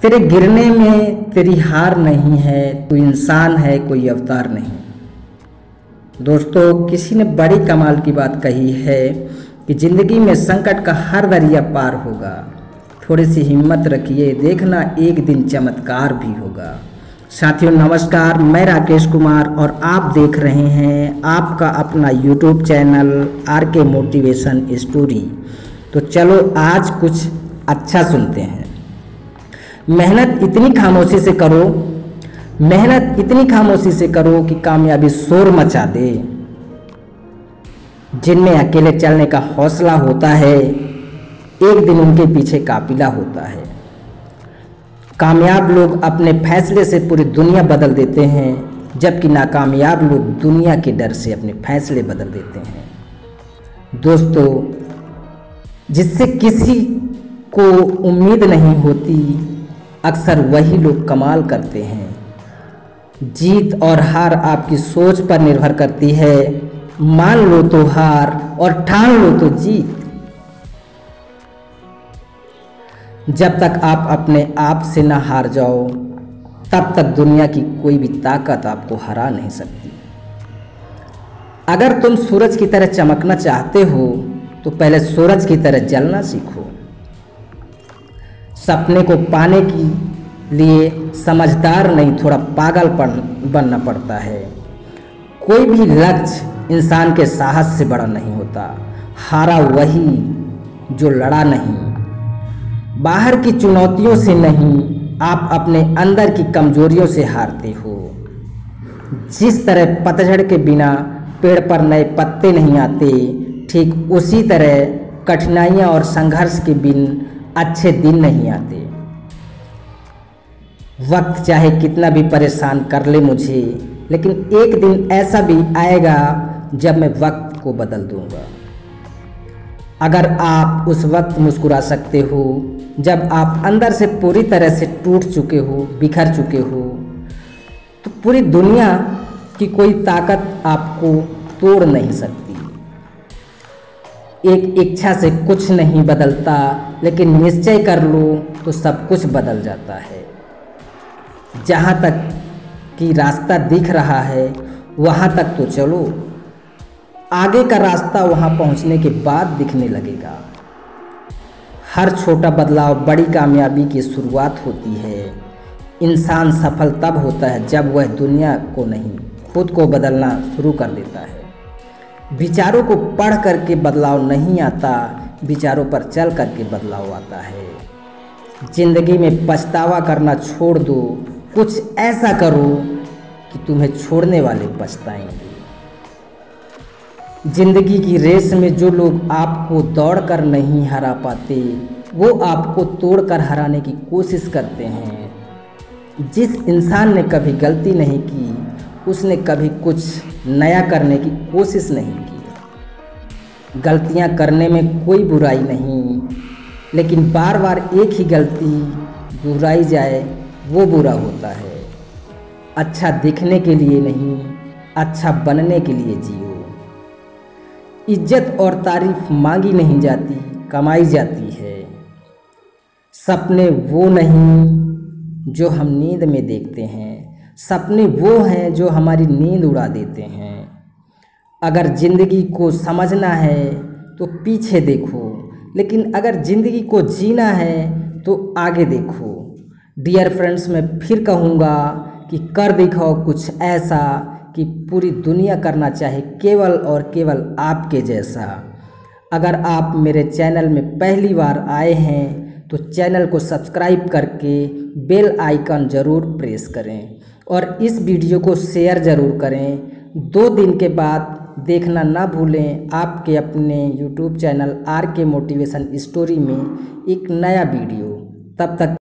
तेरे गिरने में तेरी हार नहीं है, तू इंसान है कोई अवतार नहीं। दोस्तों, किसी ने बड़ी कमाल की बात कही है कि ज़िंदगी में संकट का हर दरिया पार होगा। थोड़ी सी हिम्मत रखिए, देखना एक दिन चमत्कार भी होगा। साथियों नमस्कार, मैं राकेश कुमार और आप देख रहे हैं आपका अपना YouTube channel R K. Motivation story. तो चलो आज कुछ अच्छा सुनते हैं। मेहनत इतनी खामोशी से करो कि कामयाबी शोर मचा दे। जिनमें अकेले चलने का हौसला होता है, एक दिन उनके पीछे काफिला होता है। कामयाब लोग अपने फैसले से पूरी दुनिया बदल देते हैं, जबकि नाकामयाब लोग दुनिया के डर से अपने फैसले बदल देते हैं। दोस्तों, जिससे किसी को उम्मीद नहीं होती, अक्सर वही लोग कमाल करते हैं। जीत और हार आपकी सोच पर निर्भर करती है। मान लो तो हार और ठान लो तो जीत। जब तक आप अपने आप से ना हार जाओ, तब तक दुनिया की कोई भी ताकत आपको हरा नहीं सकती। अगर तुम सूरज की तरह चमकना चाहते हो, तो पहले सूरज की तरह जलना सीखो। सपने को पाने के लिए समझदार नहीं, थोड़ा पागलपन बनना पड़ता है। कोई भी लक्ष्य इंसान के साहस से बड़ा नहीं होता। हारा वही जो लड़ा नहीं। बाहर की चुनौतियों से नहीं, आप अपने अंदर की कमजोरियों से हारते हो। जिस तरह पतझड़ के बिना पेड़ पर नए पत्ते नहीं आते, ठीक उसी तरह कठिनाइयाँ और संघर्ष के बिन अच्छे दिन नहीं आते। वक्त चाहे कितना भी परेशान कर ले मुझे, लेकिन एक दिन ऐसा भी आएगा जब मैं वक्त को बदल दूंगा। अगर आप उस वक्त मुस्कुरा सकते हो जब आप अंदर से पूरी तरह से टूट चुके हो, बिखर चुके हो, तो पूरी दुनिया की कोई ताकत आपको तोड़ नहीं सकती। एक इच्छा से कुछ नहीं बदलता, लेकिन निश्चय कर लो तो सब कुछ बदल जाता है। जहाँ तक कि रास्ता दिख रहा है, वहाँ तक तो चलो। आगे का रास्ता वहाँ पहुँचने के बाद दिखने लगेगा। हर छोटा बदलाव बड़ी कामयाबी की शुरुआत होती है। इंसान सफल तब होता है जब वह दुनिया को नहीं, खुद को बदलना शुरू कर देता है। विचारों को पढ़ करके बदलाव नहीं आता, विचारों पर चल करके बदलाव आता है। जिंदगी में पछतावा करना छोड़ दो, कुछ ऐसा करो कि तुम्हें छोड़ने वाले पछताएंगे। जिंदगी की रेस में जो लोग आपको दौड़कर नहीं हरा पाते, वो आपको तोड़कर हराने की कोशिश करते हैं। जिस इंसान ने कभी गलती नहीं की, उसने कभी कुछ नया करने की कोशिश नहीं की। गलतियां करने में कोई बुराई नहीं, लेकिन बार बार एक ही गलती दोहराई जाए वो बुरा होता है। अच्छा दिखने के लिए नहीं, अच्छा बनने के लिए जियो। इज्जत और तारीफ मांगी नहीं जाती, कमाई जाती है। सपने वो नहीं जो हम नींद में देखते हैं, सपने वो हैं जो हमारी नींद उड़ा देते हैं। अगर ज़िंदगी को समझना है तो पीछे देखो, लेकिन अगर ज़िंदगी को जीना है तो आगे देखो। डियर फ्रेंड्स, मैं फिर कहूँगा कि कर दिखाओ कुछ ऐसा कि पूरी दुनिया करना चाहे केवल और केवल आपके जैसा। अगर आप मेरे चैनल में पहली बार आए हैं तो चैनल को सब्सक्राइब करके बेल आइकन ज़रूर प्रेस करें और इस वीडियो को शेयर ज़रूर करें। 2 दिन के बाद देखना ना भूलें आपके अपने YouTube channel R K. Motivation story में एक नया वीडियो। तब तक